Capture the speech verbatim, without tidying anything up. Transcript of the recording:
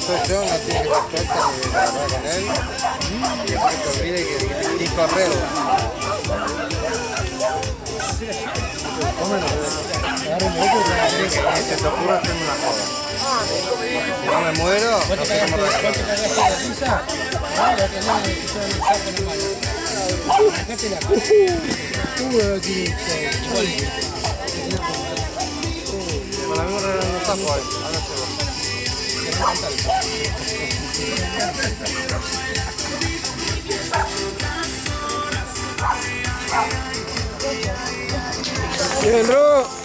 soy yo, no tiene que estar suelta ni de hablar con él. Y después que te olvide que y correr. Se te ocurre hacerme una joda. Si no me muero, no sé cómo reaccionar. ¿Cuánto cagaste de pizza? No, lo que no me quiso el saco en la mano. Dejate la cosa. Con la misma regla no tapo ahí. Ahora se va. Bien, Ro.